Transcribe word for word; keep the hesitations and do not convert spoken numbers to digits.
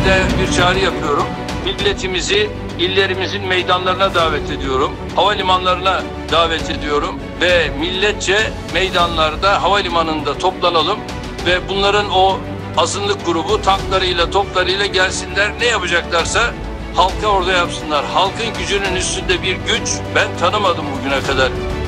milletimize bir çağrı yapıyorum. Milletimizi illerimizin meydanlarına davet ediyorum. Havalimanlarına davet ediyorum. Ve milletçe meydanlarda, havalimanında toplanalım. Ve bunların o azınlık grubu tanklarıyla, toplarıyla gelsinler. Ne yapacaklarsa halka orada yapsınlar. Halkın gücünün üstünde bir güç ben tanımadım bugüne kadar.